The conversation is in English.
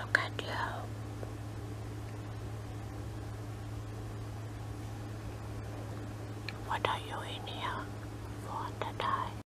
Look at you. What are you in here for today?